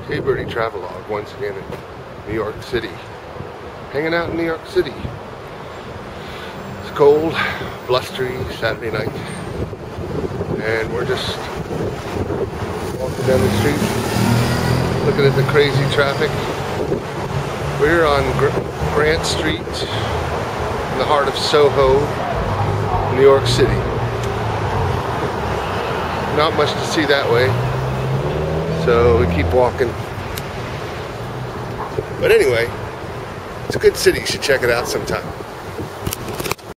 Jbirdy Travelogue once again in New York City. Hanging out in New York City. It's cold, blustery Saturday night. And we're just walking down the street, looking at the crazy traffic. We're on Grant Street in the heart of Soho, New York City. Not much to see that way, so we keep walking. But anyway, it's a good city. You should check it out sometime.